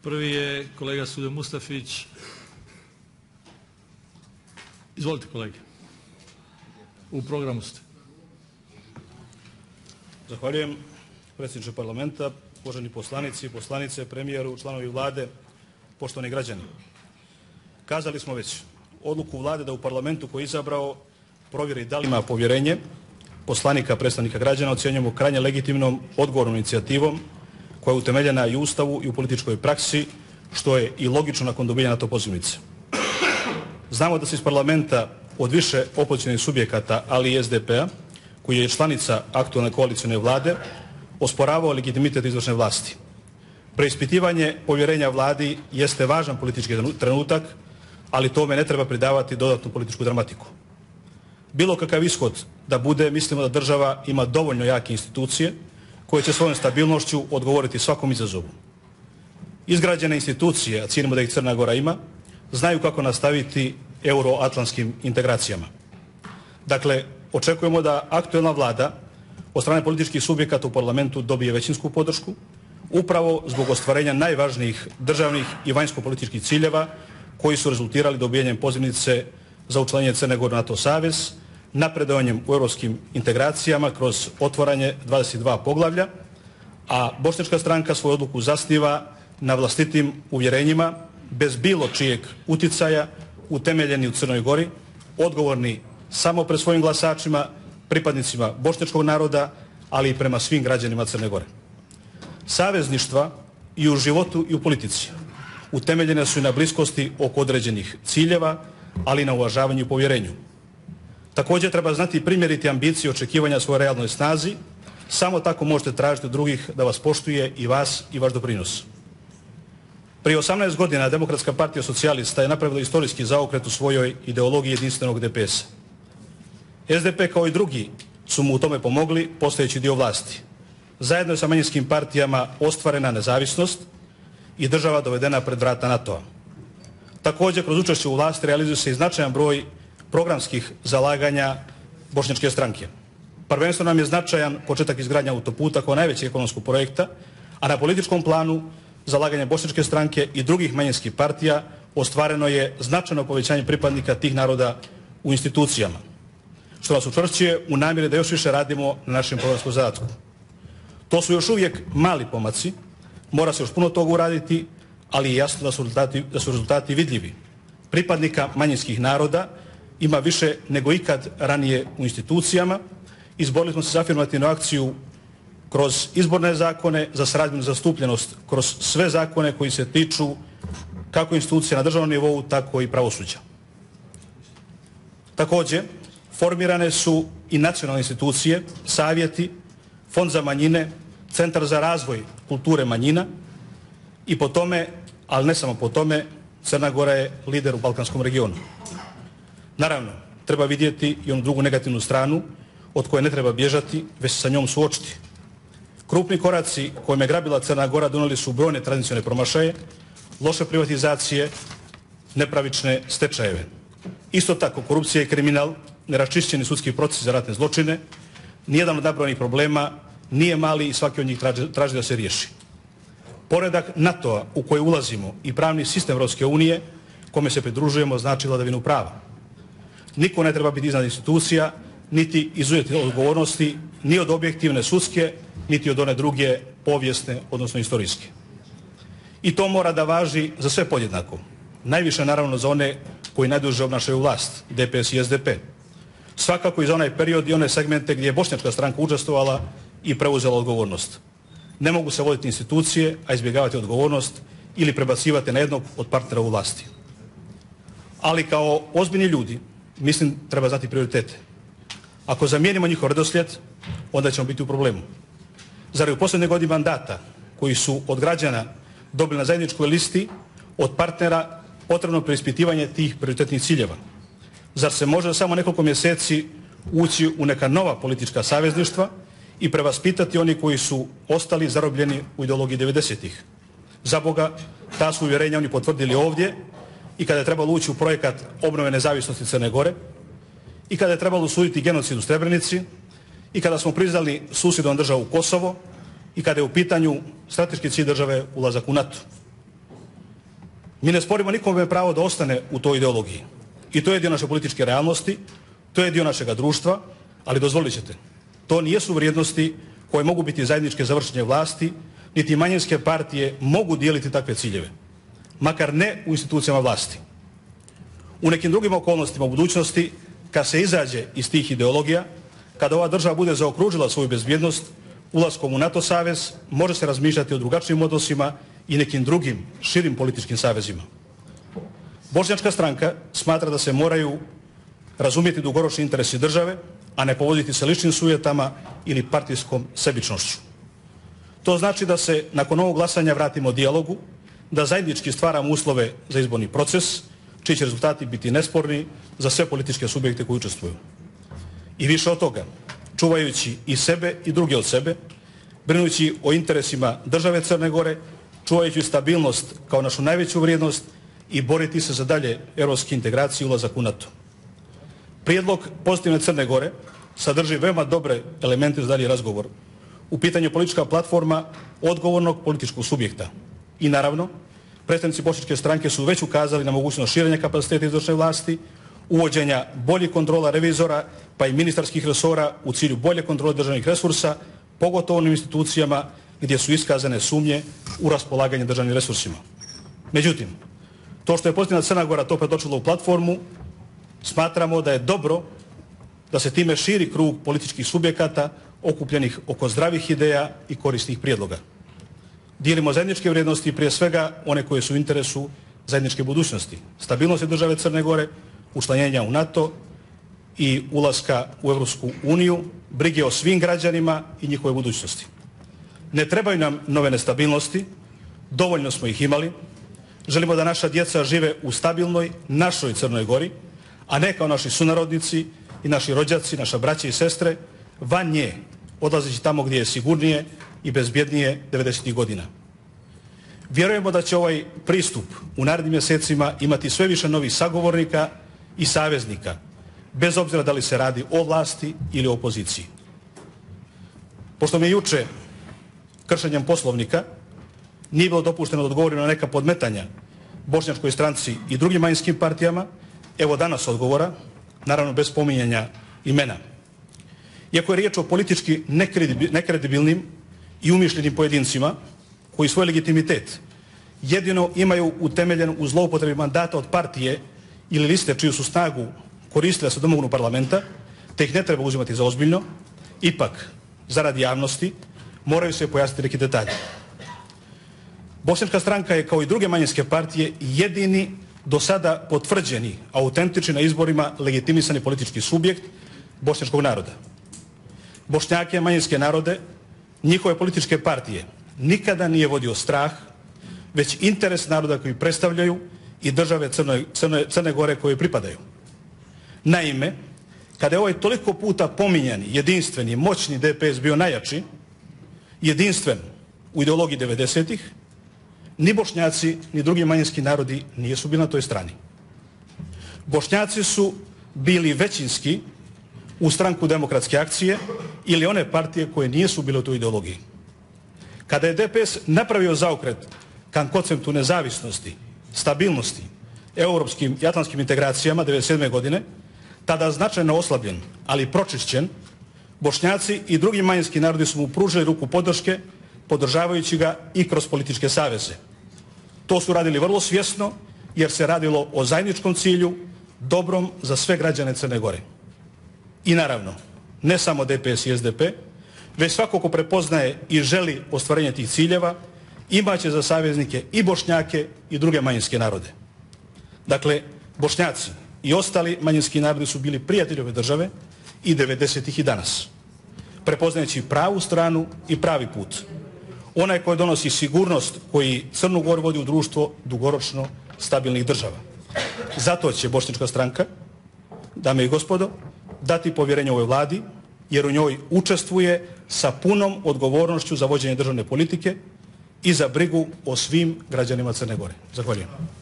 Prvi je kolega Suljo Mustafić. Izvolite kolege. U programu ste. Zahvaljujem predsjedniče parlamenta, uvaženi poslanici, poslanice, premijeru, članovi vlade, poštovani građani. Kazali smo već odluku vlade da u parlamentu koji je izabrao provjeri da li ima povjerenje poslanika, predstavnika građana, ocjenjujemo krajnje legitimnom, odgovornom inicijativom koja je utemeljena i u Ustavu i u političkoj praksi, što je i logično nakon dobijanja NATO pozivnice. Znamo da se iz parlamenta od više opozicionih subjekata, ali i SDP-a, koji je članica aktualne koalicijne vlade, osporavao legitimitet izvršne vlasti. Preispitivanje povjerenja vladi jeste važan politički trenutak, ali tome ne treba pridavati dodatnu političku dramatiku. Bilo kakav ishod da bude, mislimo da država ima dovoljno jake institucije koje će svojom stabilnošću odgovoriti svakom izazovu. Izgrađene institucije, a cijenimo da ih Crna Gora ima, znaju kako nastaviti euroatlantskim integracijama. Dakle, očekujemo da aktualna vlada od strane političkih subjekata u parlamentu dobije većinsku podršku, upravo zbog ostvarenja najvažnijih državnih i vanjsko-političkih ciljeva koji su rezultirali dobijanjem pozivnice za učlanjenje Crne Gore u NATO savez, napredovanjem u europskim integracijama kroz otvaranje 22 poglavlja, a Bošnjačka stranka svoju odluku zasniva na vlastitim uvjerenjima, bez bilo čijeg uticaja, utemeljeni u Crnoj Gori, odgovorni samo pred svojim glasačima, pripadnicima bošnjačkog naroda, ali i prema svim građanima Crne Gore. Savezništva i u životu i u politici utemeljene su i na bliskosti oko određenih ciljeva, ali i na uvažavanju i povjerenju. Također treba znati i primjeriti ambicije i očekivanja svojoj realnoj snazi, samo tako možete tražiti od drugih da vas poštuje i vas i vaš doprinos. Prije 18 godina Demokratska partija socijalista je napravila istorijski zaokret u svojoj ideologiji jedinstvenog DPS-a. SDP kao i drugi su mu u tome pomogli postajući dio vlasti. Zajedno je sa manjinskim partijama ostvarena nezavisnost i država dovedena pred vrata NATO-a. Također, kroz učešće u vlasti realizuje se i značajan broj programskih zalaganja Bošnjačke stranke. Prvenstveno nam je značajan početak izgradnje autoputa kao najvećeg ekonomskog projekta, a na političkom planu zalaganje Bošnjačke stranke i drugih manjinskih partija ostvareno je značajno povećanje pripadnika tih naroda u institucijama, što nas učvršćuje u namjeri da još više radimo na našem programskom zadatku. To su još uvijek mali pomaci, mora se još puno toga uraditi, ali je jasno da su rezultati vidljivi. Pripadnika manjinskih naroda ima više nego ikad ranije u institucijama. Izborili smo se za afirmativnu akciju kroz izborne zakone, za srazmjernu zastupljenost kroz sve zakone koji se tiču kako institucija na državnom nivou, tako i pravosuđa. Također, formirane su i nacionalne institucije, savjeti, Fond za manjine, Centar za razvoj kulture manjina i po tome, ali ne samo po tome, Crna Gora je lider u balkanskom regionu. Naravno, treba vidjeti i onu drugu negativnu stranu od koje ne treba bježati, već se sa njom suočiti. Krupni koraci kojim je grabila Crna Gora donijeli su brojne tradicionalne promašaje, loše privatizacije, nepravične stečajeve. Isto tako, korupcija i kriminal, neraščišćeni sudski procesi za ratne zločine, nijedan od nabrojenih problema nije mali i svaki od njih traži da se riješi. Poredak NATO-a u koji ulazimo i pravni sistem Europske unije kome se pridružujemo znači vladavinu prava. Niko ne treba biti iznad institucija, niti izuzeti od odgovornosti, ni od objektivne sudske, niti od one druge povijesne, odnosno istorijske. I to mora da važi za sve podjednako. Najviše naravno za one koji najduže obnašaju vlast, DPS i SDP. Svakako i za onaj period i one segmente gdje je Bošnjačka stranka učestvovala i preuzela odgovornost. Ne mogu se voditi institucije, a izbjegavati odgovornost ili prebacivati na jednog od partnera u vlasti. Ali kao ozbiljni ljudi, mislim, treba znati prioritete. Ako zamijenimo njihov redoslijed, onda ćemo biti u problemu. Zar je u posljednje godine mandata, koji su od građana dobili na zajedničkoj listi, od partnera potrebno preispitivanje tih prioritetnih ciljeva? Zar se može samo nekoliko mjeseci ući u neka nova politička savezništva i prevaspitati oni koji su ostali zarobljeni u ideologiji 90-ih? Za Boga, ta su uvjerenja oni potvrdili ovdje i kada je trebalo ući u projekat obnove nezavisnosti Crne Gore, i kada je trebalo osuditi genocid u Srebrenici, i kada smo priznali susjednom državu Kosovo, i kada je u pitanju strateški cilj države ulazak u NATO. Mi ne sporimo nikome pravo da ostane u toj ideologiji. I to je dio naše političke realnosti, to je dio našega društva, ali dozvolit ćete, to nijesu vrijednosti koje mogu biti zajedničke za vršenje vlasti, niti manjinske partije mogu dijeliti takve ciljeve, makar ne u institucijama vlasti. U nekim drugim okolnostima u budućnosti, kad se izađe iz tih ideologija, kada ova država bude zaokružila svoju bezbjednost ulaskom u NATO savez, može se razmišljati o drugačijim odnosima i nekim drugim širim političkim savezima. Bošnjačka stranka smatra da se moraju razumjeti dugoročni interesi države, a ne povoditi se ličnim sujetama ili partijskom sebičnošću. To znači da se nakon ovog glasanja vratimo dijalogu, da zajednički stvaramo uslove za izborni proces, čiji će rezultati biti nesporni za sve političke subjekte koji učestvuju. I više od toga, čuvajući i sebe i druge od sebe, brinući o interesima države Crne Gore, čuvajući stabilnost kao našu najveću vrijednost i boriti se za dalje europske integracije i ulazak u NATO. Prijedlog pozitivne Crne Gore sadrži veoma dobre elemente za dalji razgovor. U pitanju politička platforma odgovornog političkog subjekta. I naravno, predstavnici Bošnjačke stranke su već ukazali na mogućnost širenja kapaciteta izvršne vlasti, uvođenja boljih kontrola revizora pa i ministarskih resora u cilju bolje kontrole državnih resursa, pogotovo u institucijama gdje su iskazane sumnje u raspolaganje državnim resursima. Međutim, to što je pozitivna Crna Gora to pretočila u platformu, smatramo da je dobro da se time širi krug političkih subjekata okupljenih oko zdravih ideja i korisnih prijedloga. Dijelimo zajedničke vrijednosti, prije svega one koje su u interesu zajedničke budućnosti, stabilnosti države Crne Gore, učlanjenja u NATO i ulaska u Europsku uniju, brige o svim građanima i njihove budućnosti. Ne trebaju nam nove nestabilnosti, dovoljno smo ih imali. Želimo da naša djeca žive u stabilnoj našoj Crnoj Gori, a ne kao naši sunarodnici i naši rođaci, naša braća i sestre, van nje, odlazeći tamo gdje je sigurnije i bezbjednije 90. godina. Vjerujemo da će ovaj pristup u narednim mjesecima imati sve više novih sagovornika i saveznika, bez obzira da li se radi o vlasti ili o opoziciji. Pošto mi je juče kršenjem Poslovnika nije bilo dopušteno da odgovorim na neka podmetanja Bošnjačkoj stranci i drugim manjinskim partijama, evo danas odgovora, naravno bez spominjanja imena. Iako je riječ o politički nekredibilnim i umišljenim pojedincima koji svoj legitimitet jedino imaju utemeljen u zloupotrebi mandata od partije ili liste čiju su snagu koristile da se domognu parlamenta, te ih ne treba uzimati za ozbiljno, ipak, zaradi javnosti, moraju se pojasniti neki detalji. Bošnjačka stranka je kao i druge manjinske partije jedini do sada potvrđeni, autentični na izborima legitimisani politički subjekt bošnjačkog naroda. Bošnjake, manjinske narode, njihove političke partije nikada nije vodio strah, već interes naroda koji predstavljaju i države Crne Gore koje pripadaju. Naime, kada je ovaj toliko puta pominjani, jedinstveni, moćni DPS bio najjači, jedinstven u ideologiji 90-ih, ni Bošnjaci, ni drugi manjinski narodi nisu bili na toj strani. Bošnjaci su bili većinski u Stranku demokratske akcije ili one partije koje nisu bile u toj ideologiji. Kada je DPS napravio zaokret ka konceptu nezavisnosti, stabilnosti, europskim i atlantskim integracijama 1997. godine, tada značajno oslabljen, ali pročišćen, Bošnjaci i drugi manjinski narodi su mu pružili ruku podrške, podržavajući ga i kroz političke saveze. To su radili vrlo svjesno, jer se radilo o zajedničkom cilju, dobrom za sve građane Crne Gore. I naravno, ne samo DPS i SDP, već svako ko prepoznaje i želi ostvarenje tih ciljeva, imaće za saveznike i Bošnjake i druge manjinske narode. Dakle, Bošnjaci i ostali manjinski narodi su bili prijatelji ove države i 90-ih i danas, prepoznajući pravu stranu i pravi put. Onaj koji donosi sigurnost, koji Crnu Goru vodi u društvo dugoročno stabilnih država. Zato će Bošnjačka stranka, dame i gospodo, dati povjerenje ovoj vladi, jer u njoj učestvuje sa punom odgovornošću za vođenje državne politike i za brigu o svim građanima Crne Gore. Zahvaljujem.